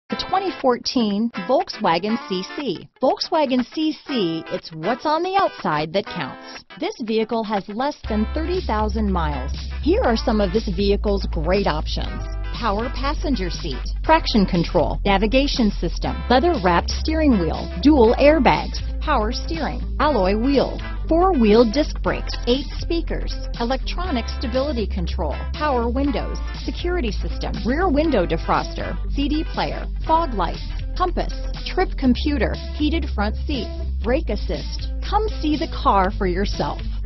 The 2014 Volkswagen CC. Volkswagen CC, it's what's on the outside that counts. This vehicle has less than 30,000 miles. Here are some of this vehicle's great options: power passenger seat, traction control, navigation system, leather-wrapped steering wheel, dual airbags, power steering, alloy wheels, four-wheel disc brakes, 8 speakers, electronic stability control, power windows, security system, rear window defroster, CD player, fog lights, compass, trip computer, heated front seats, brake assist. Come see the car for yourself.